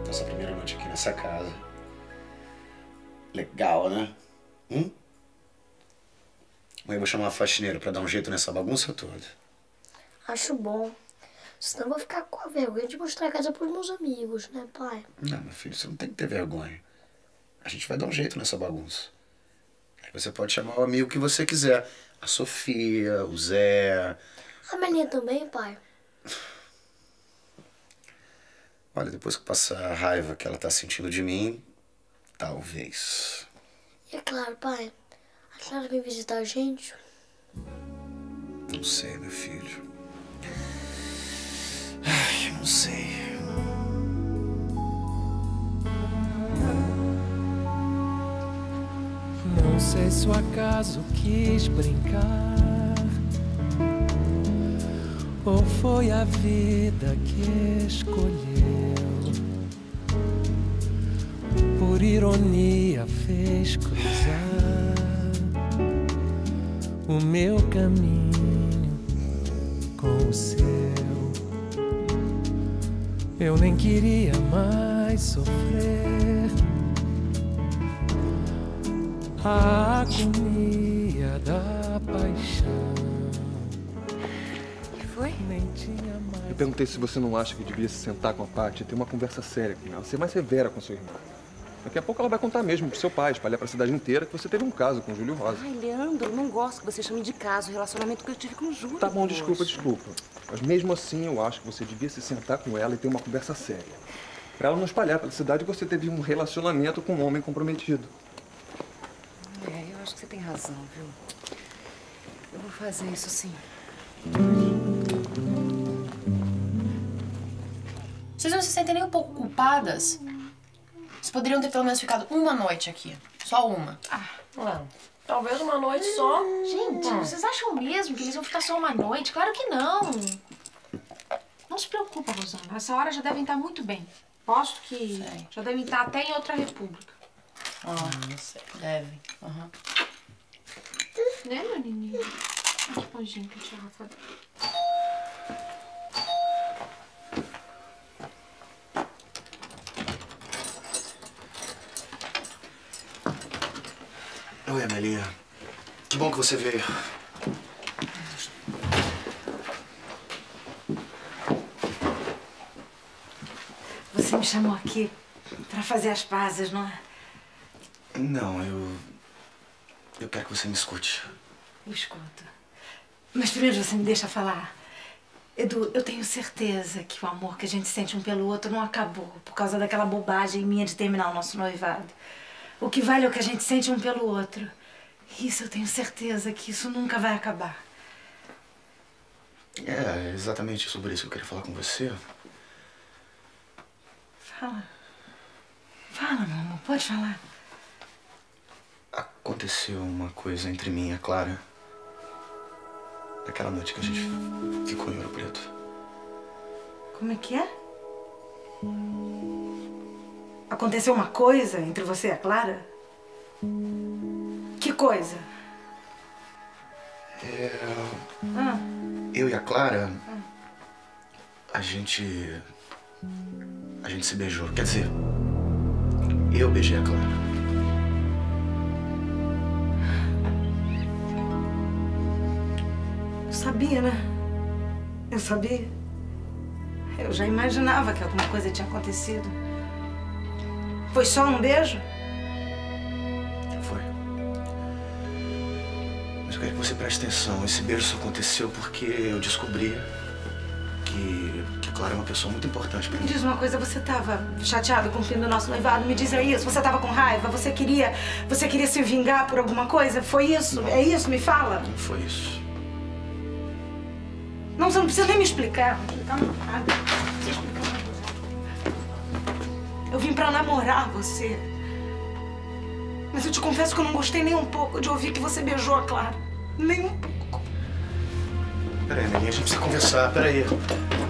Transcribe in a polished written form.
Nossa primeira noite aqui nessa casa. Legal, né? Amanhã eu vou chamar uma faxineira pra dar um jeito nessa bagunça toda. Acho bom. Senão eu vou ficar com a vergonha de mostrar a casa pros meus amigos, né, pai? Não, meu filho, você não tem que ter vergonha. A gente vai dar um jeito nessa bagunça. Aí você pode chamar o amigo que você quiser. A Sofia, o Zé... A Melinha também, pai? Olha, depois que passar a raiva que ela tá sentindo de mim, talvez. E é claro, pai. A Clara vem visitar a gente? Não sei, meu filho. Ai, não sei. Não sei se o acaso quis brincar ou foi a vida que escolheu. Por ironia fez cruzar o meu caminho com o seu. Eu nem queria mais sofrer a agonia da paixão. Que foi? Nem tinha mais. Eu perguntei se você não acha que devia se sentar com a Paty e ter uma conversa séria com ela, ser mais severa com seu irmão. Daqui a pouco ela vai contar mesmo pro seu pai, espalhar pra cidade inteira que você teve um caso com o Júlio Rosa. Ai, Leandro, não gosto que você chame de caso o relacionamento que eu tive com o Júlio. Tá bom, desculpa. Mas mesmo assim eu acho que você devia se sentar com ela e ter uma conversa séria. Pra ela não espalhar pela cidade que você teve um relacionamento com um homem comprometido. É, eu acho que você tem razão, viu? Eu vou fazer isso sim. Vocês não se sentem nem um pouco culpadas? Vocês poderiam ter pelo menos ficado uma noite aqui. Só uma. Não. Talvez uma noite só. Gente, vocês acham mesmo que eles vão ficar só uma noite? Claro que não. Não se preocupa, Rosana. Essa hora já devem estar muito bem. Posto que já devem estar até em outra república. Não sei. Devem. Né, meu neném? Que pãozinho que a tia Rafa deu. Oi, Amelinha. Que bom que você veio. Você me chamou aqui pra fazer as pazes, não é? Não, eu quero que você me escute. Eu escuto. Mas primeiro você me deixa falar. Edu, eu tenho certeza que o amor que a gente sente um pelo outro não acabou por causa daquela bobagem minha de terminar o nosso noivado. O que vale é o que a gente sente um pelo outro. Isso eu tenho certeza que isso nunca vai acabar. É exatamente sobre isso que eu queria falar com você. Fala. Fala, meu amor. Pode falar. Aconteceu uma coisa entre mim e a Clara. Naquela noite que a gente ficou em Ouro Preto. Como é que é? Aconteceu uma coisa entre você e a Clara? Que coisa? Eu e a Clara, a gente se beijou. Quer dizer, eu beijei a Clara. Eu sabia, né? Eu sabia. Eu já imaginava que alguma coisa tinha acontecido. Foi só um beijo? Foi. Mas eu quero que você preste atenção. Esse beijo só aconteceu porque eu descobri que a Clara é uma pessoa muito importante pra mim. Me diz uma coisa, você tava chateado com o fim do nosso noivado? Me diz aí isso. Você tava com raiva? Você queria se vingar por alguma coisa? Foi isso? Não. É isso? Me fala. Não foi isso. Não, você não precisa nem me explicar. Eu vim pra namorar você. Mas eu te confesso que eu não gostei nem um pouco de ouvir que você beijou a Clara. Nem um pouco. Peraí, Amelinha, a gente precisa conversar. Peraí.